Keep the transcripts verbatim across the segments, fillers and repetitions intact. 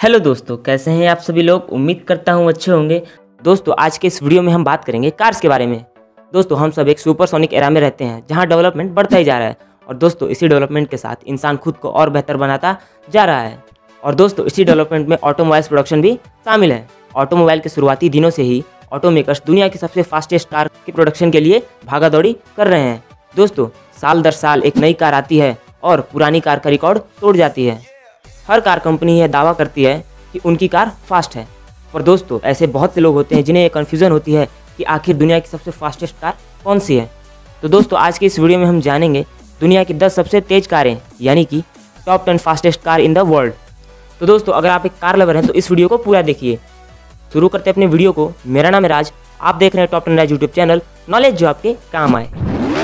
Hello दोस्तों, कैसे हैं आप सभी लोग। उम्मीद करता हूँ अच्छे होंगे। दोस्तों आज के इस वीडियो में हम बात करेंगे कार्स के बारे में। दोस्तों हम सब एक सुपरसोनिक एरा में रहते हैं जहां डेवलपमेंट बढ़ता ही जा रहा है और दोस्तों इसी डेवलपमेंट के साथ इंसान खुद को और बेहतर बनाता जा रहा है। और दोस्तों इसी डेवलपमेंट में ऑटोमोबाइल्स प्रोडक्शन भी शामिल है। ऑटोमोबाइल के शुरुआती दिनों से ही ऑटोमेकर्स दुनिया की सबसे फास्टेस्ट कार के प्रोडक्शन के लिए भागा दौड़ी कर रहे हैं। दोस्तों साल दर साल एक नई कार आती है और पुरानी कार का रिकॉर्ड तोड़ जाती है। हर कार कंपनी यह दावा करती है कि उनकी कार फास्ट है, पर दोस्तों ऐसे बहुत से लोग होते हैं जिन्हें ये कन्फ्यूज़न होती है कि आखिर दुनिया की सबसे फास्टेस्ट कार कौन सी है। तो दोस्तों आज के इस वीडियो में हम जानेंगे दुनिया की दस सबसे तेज कारें, यानी कि top ten fastest car in the world. तो दोस्तों अगर आप एक कार लवर हैं तो इस वीडियो को पूरा देखिए। शुरू करते हैं अपने वीडियो को। मेरा नाम है राज, आप देख रहे हैं top ten Raj YouTube channel, knowledge जो आपके काम आए।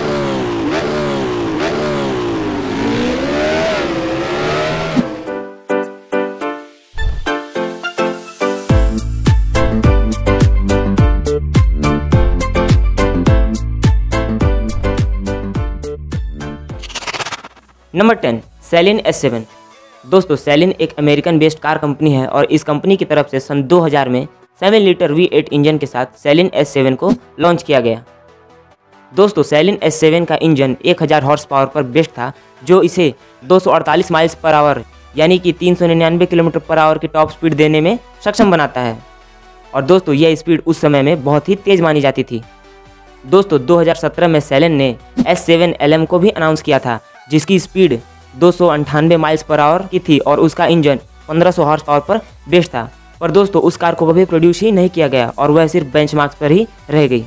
Number ten, Saleen S seven. दोस्तों सेलिन एक अमेरिकन बेस्ड कार कंपनी है और इस कंपनी की तरफ से सन दो हज़ार में seven litre V eight engine के साथ सेलिन एस सेवन को लॉन्च किया गया। दोस्तों सेलिन एस सेवन का इंजन एक हज़ार हॉर्स पावर पर बेस्ड था, जो इसे दो सौ अड़तालीस माइल्स पर आवर यानी कि तीन सौ निन्यानवे किलोमीटर पर आवर की टॉप स्पीड देने में सक्षम बनाता है। और दोस्तों यह स्पीड उस समय में बहुत ही तेज मानी जाती थी। दोस्तों दो हज़ार सत्रह में सेलिन ने एस सेवन एल एम को भी अनाउंस किया था, जिसकी स्पीड दो सौ अंठानवे माइल्स पर आवर की थी और उसका इंजन पंद्रह सौ हॉर्स पावर पर बेस्ड था। पर दोस्तों उस कार को कभी प्रोड्यूस ही नहीं किया गया और वह सिर्फ बेंचमार्क्स पर ही रह गई।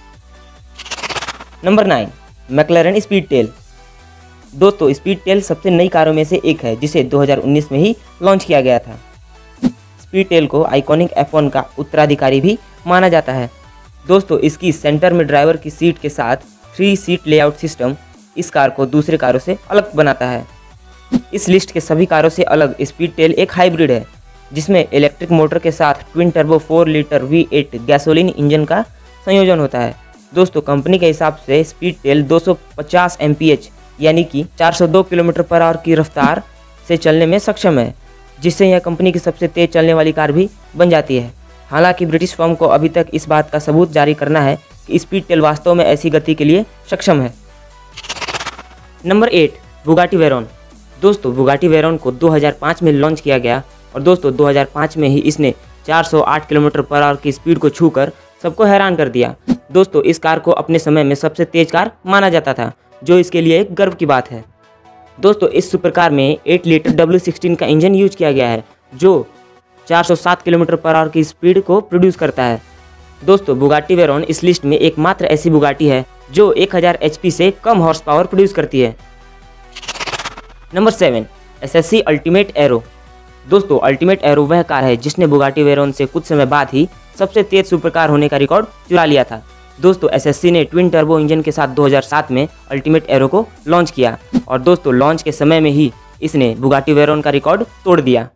Number nine, McLaren Speedtail. दोस्तों स्पीड टेल सबसे नई कारों में से एक है जिसे दो हज़ार उन्नीस में ही लॉन्च किया गया था। स्पीड टेल को आइकॉनिक एफ वन का उत्तराधिकारी भी माना जाता है। दोस्तों इसकी सेंटर में ड्राइवर की सीट के साथ थ्री सीट लेआउट सिस्टम इस कार को दूसरे कारों से अलग बनाता है। इस लिस्ट के सभी कारों से अलग स्पीड टेल एक हाइब्रिड है, जिसमें इलेक्ट्रिक मोटर के साथ twin turbo four litre V eight gasoline engine का संयोजन होता है। दोस्तों कंपनी के हिसाब से स्पीड टेल दो सौ पचास एम पी एच यानी कि चार सौ दो किलोमीटर पर आवर की रफ्तार से चलने में सक्षम है, जिससे यह कंपनी की सबसे तेज चलने वाली कार भी बन जाती है। हालांकि ब्रिटिश फर्म को अभी तक इस बात का सबूत जारी करना है कि स्पीड टेल वास्तव में ऐसी गति के लिए सक्षम है। Number eight, Bugatti Veyron. दोस्तों बुगाटी वेरॉन को दो हज़ार पाँच में लॉन्च किया गया और दोस्तों दो हज़ार पाँच में ही इसने चार सौ आठ किलोमीटर पर आवर की स्पीड को छूकर सबको हैरान कर दिया। दोस्तों इस कार को अपने समय में सबसे तेज कार माना जाता था, जो इसके लिए एक गर्व की बात है। दोस्तों इस सुपर कार में एट लीटर डब्ल्यू सिक्सटीन का इंजन यूज किया गया है, जो चार सौ सात किलोमीटर पर आवर की स्पीड को प्रोड्यूस करता है। दोस्तों बुगाटी वेरॉन इस लिस्ट में एकमात्र ऐसी बुगाटी है जो एक हज़ार एच पी से कम हॉर्स पावर प्रोड्यूस करती है। नंबर सेवन, एस एस सी अल्टीमेट एरो। दोस्तों अल्टीमेट एरो वह कार है जिसने बुगाटी वेरॉन से कुछ समय बाद ही सबसे तेज सुपर कार होने का रिकॉर्ड चुरा लिया था। दोस्तों एस एस सी ने ट्विन टर्बो इंजन के साथ दो हज़ार सात में अल्टीमेट एरो को लॉन्च किया और दोस्तों लॉन्च के समय में ही इसने बुगाटी वेरॉन का रिकॉर्ड तोड़ दिया।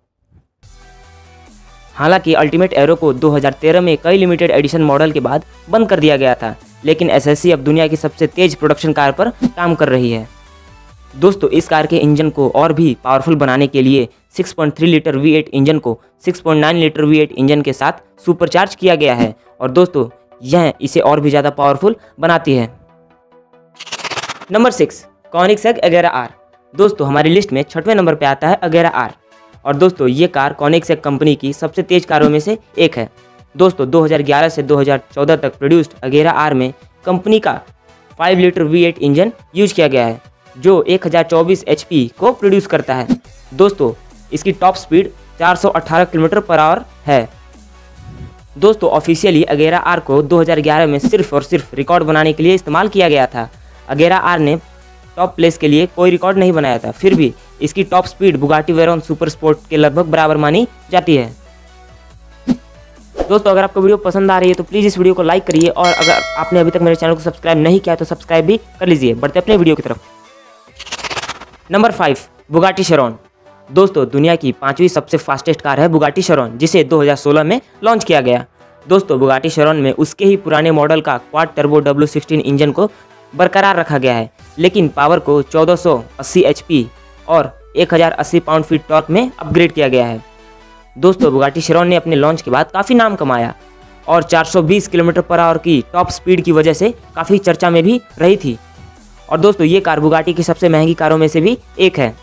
हालांकि अल्टीमेट एरो को दो हज़ार तेरह में कई लिमिटेड एडिशन मॉडल के बाद बंद कर दिया गया था, लेकिन एस एस सी अब दुनिया की सबसे तेज प्रोडक्शन कार पर काम कर रही है। दोस्तों इस कार के इंजन को और भी पावरफुल बनाने के लिए छह पॉइंट तीन लीटर वी एट इंजन को छह पॉइंट नौ लीटर वी एट इंजन के साथ सुपरचार्ज किया गया है और दोस्तों यह इसे और भी ज़्यादा पावरफुल बनाती है। नंबर सिक्स, कोनिग्सेग अगेरा आर। दोस्तों हमारी लिस्ट में छठवें नंबर पर आता है अगेरा आर और दोस्तों ये कार कोनिग्सेग कंपनी की सबसे तेज कारों में से एक है। दोस्तों दो हज़ार ग्यारह से दो हज़ार चौदह तक प्रोड्यूस्ड अगेरा आर में कंपनी का पाँच litre V eight engine use किया गया है, जो एक हज़ार चौबीस एच पी को प्रोड्यूस करता है। दोस्तों इसकी टॉप स्पीड चार सौ अठारह किलोमीटर पर आवर है। दोस्तों ऑफिशियली अगेरा आर को दो हज़ार ग्यारह में सिर्फ और सिर्फ रिकॉर्ड बनाने के लिए इस्तेमाल किया गया था। अगेरा आर ने टॉप प्लेस के लिए कोई रिकॉर्ड नहीं बनाया था, फिर भी इसकी top speed Bugatti Veyron Super Sport के लगभग बराबर मानी जाती है। दोस्तों अगर आपको वीडियो पसंद आ रही है तो प्लीज़ इस वीडियो को लाइक करिए और अगर आपने अभी तक मेरे चैनल को सब्सक्राइब नहीं किया तो सब्सक्राइब भी कर लीजिए। बढ़ते अपने वीडियो की तरफ। Number five, Bugatti Chiron. दोस्तों दुनिया की पांचवी सबसे फास्टेस्ट कार है बुगाटी शेरॉन, जिसे दो हज़ार सोलह में लॉन्च किया गया। दोस्तों बुगाटी शेरॉन में उसके ही पुराने मॉडल का quad turbo W sixteen engine को बरकरार रखा गया है, लेकिन पावर को चौदह सौ अस्सी एच पी और एक हज़ार अस्सी पाउंड फीट टॉर्क में अपग्रेड किया गया है। दोस्तों बुगाटी चिरॉन ने अपने लॉन्च के बाद काफ़ी नाम कमाया और चार सौ बीस किलोमीटर पर आवर की टॉप स्पीड की वजह से काफ़ी चर्चा में भी रही थी। और दोस्तों ये कार बुगाटी की सबसे महंगी कारों में से भी एक है।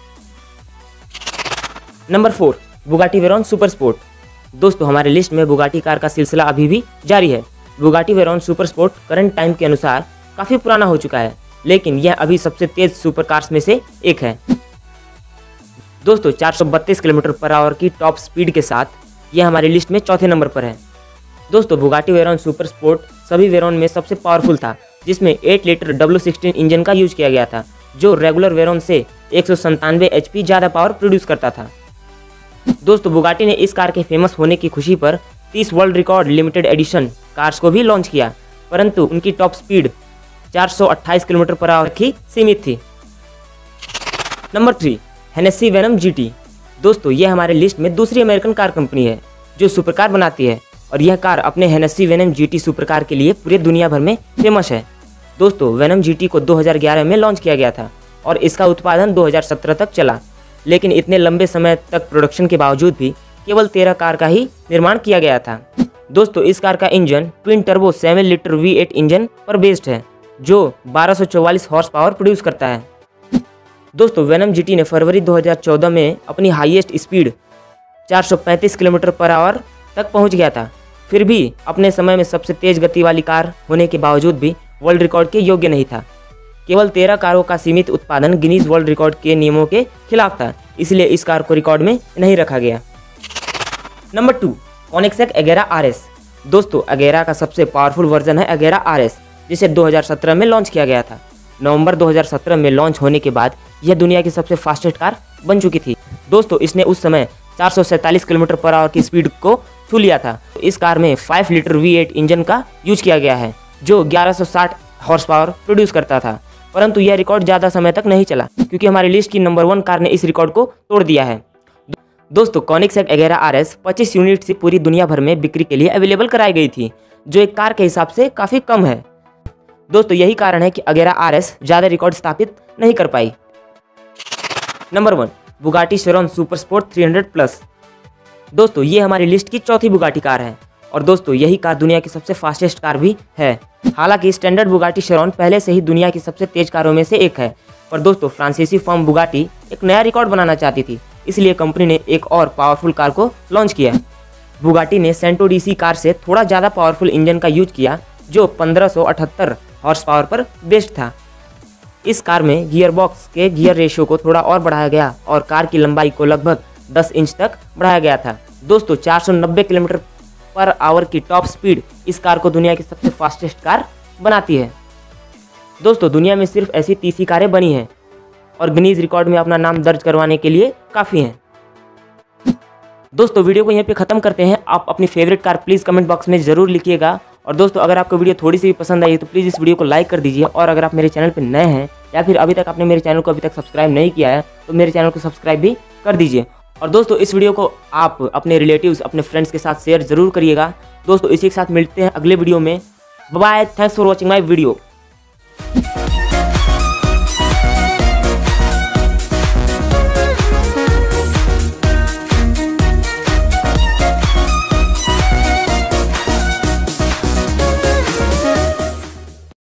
Number four, Bugatti Veyron Super Sport. दोस्तों हमारे लिस्ट में बुगाटी कार का सिलसिला अभी भी जारी है। Bugatti Veyron Super Sport current time के अनुसार काफ़ी पुराना हो चुका है, लेकिन यह अभी सबसे तेज सुपर कार्स में से एक है। दोस्तों चार सौ बत्तीस किलोमीटर पर आवर की टॉप स्पीड के साथ यह हमारी लिस्ट में चौथे नंबर पर है। दोस्तों बुगाटी वेरॉन सुपर स्पोर्ट सभी वेरॉन में सबसे पावरफुल था, जिसमें आठ लीटर डब्ल्यू सिक्सटीन इंजन का यूज किया गया था, जो रेगुलर वेरॉन से एक सौ संतानवे एच पी ज़्यादा पावर प्रोड्यूस करता था। दोस्तों बुगाटी ने इस कार के फेमस होने की खुशी पर तीस world record limited edition cars को भी लॉन्च किया, परंतु उनकी टॉप स्पीड चार सौ अट्ठाईस किलोमीटर पर आवर की सीमित थी। Number three, Hennessey Venom GT. दोस्तों यह हमारे लिस्ट में दूसरी अमेरिकन कार कंपनी है जो सुपर कार बनाती है, और यह कार अपने Hennessey Venom GT super car के लिए पूरे दुनिया भर में फेमस है। दोस्तों वेनम जीटी को दो हज़ार ग्यारह में लॉन्च किया गया था और इसका उत्पादन दो हज़ार सत्रह तक चला, लेकिन इतने लंबे समय तक प्रोडक्शन के बावजूद भी केवल तेरह कार का ही निर्माण किया गया था। दोस्तों इस कार का engine twin turbo seven litre V eight engine पर बेस्ड है, जो बारह सौ चौवालीस हॉर्स पावर प्रोड्यूस करता है। दोस्तों वेनम जीटी ने फरवरी दो हज़ार चौदह में अपनी हाईएस्ट स्पीड चार सौ पैंतीस किलोमीटर पर आवर तक पहुंच गया था। फिर भी अपने समय में सबसे तेज गति वाली कार होने के बावजूद भी वर्ल्ड रिकॉर्ड के योग्य नहीं था। केवल तेरह कारों का सीमित उत्पादन गिनीज वर्ल्ड रिकॉर्ड के नियमों के खिलाफ था, इसलिए इस कार को रिकॉर्ड में नहीं रखा गया। Number two, Koenigsegg Agera R S. दोस्तों एगेरा का सबसे पावरफुल वर्जन है एगेरा आर एस, जिसे दो हज़ार सत्रह में लॉन्च किया गया था। नवंबर दो हज़ार सत्रह में लॉन्च होने के बाद यह दुनिया की सबसे फास्टेस्ट कार बन चुकी थी। दोस्तों इसने उस समय चार सौ सैंतालीस किलोमीटर पर आवर की स्पीड को छू लिया था। इस कार में पाँच लीटर वी एट इंजन का यूज किया गया है, जो ग्यारह सौ साठ हॉर्स पावर प्रोड्यूस करता था, परंतु यह रिकॉर्ड ज़्यादा समय तक नहीं चला क्योंकि हमारी लिस्ट की नंबर वन कार ने इस रिकॉर्ड को तोड़ दिया है। दोस्तों कोनिग्सेक एगेरा आर एस पच्चीस यूनिट से पूरी दुनिया भर में बिक्री के लिए अवेलेबल कराई गई थी, जो एक कार के हिसाब से काफ़ी कम है। दोस्तों यही कारण है कि एगेरा आर एस ज़्यादा रिकॉर्ड स्थापित नहीं कर पाई। Number one, Bugatti Chiron Super Sport तीन सौ प्लस। दोस्तों ये हमारी लिस्ट की चौथी बुगाटी कार है, और दोस्तों यही कार दुनिया की सबसे फास्टेस्ट कार भी है। हालांकि स्टैंडर्ड बुगाटी चिरॉन पहले से ही दुनिया की सबसे तेज कारों में से एक है, पर दोस्तों फ्रांसीसी फर्म बुगाटी एक नया रिकॉर्ड बनाना चाहती थी, इसलिए कंपनी ने एक और पावरफुल कार को लॉन्च किया। बुगाटी ने सेंटो डीसी कार से थोड़ा ज़्यादा पावरफुल इंजन का यूज किया, जो पंद्रह सौ अठहत्तर हॉर्स पावर पर बेस्ड था। इस कार में गियर बॉक्स के गियर रेशियो को थोड़ा और बढ़ाया गया और कार की लंबाई को लगभग दस इंच तक बढ़ाया गया था। दोस्तों चार सौ नब्बे किलोमीटर पर आवर की टॉप स्पीड इस कार को दुनिया की सबसे फास्टेस्ट कार बनाती है। दोस्तों दुनिया में सिर्फ ऐसी तीस ही कारें बनी हैं और गिनीज रिकॉर्ड में अपना नाम दर्ज करवाने के लिए काफ़ी हैं। दोस्तों वीडियो को यहीं पे ख़त्म करते हैं। आप अपनी favourite car please comment box में ज़रूर लिखिएगा। और दोस्तों अगर आपको वीडियो थोड़ी सी भी पसंद आई तो प्लीज़ इस वीडियो को लाइक कर दीजिए, और अगर आप मेरे चैनल पर नए हैं या फिर अभी तक आपने मेरे चैनल को अभी तक सब्सक्राइब नहीं किया है तो मेरे चैनल को सब्सक्राइब भी कर दीजिए। और दोस्तों इस वीडियो को आप अपने रिलेटिव्स अपने फ्रेंड्स के साथ शेयर ज़रूर करिएगा। दोस्तों इसी के साथ मिलते हैं अगले वीडियो में। Bye, thanks for watching my video.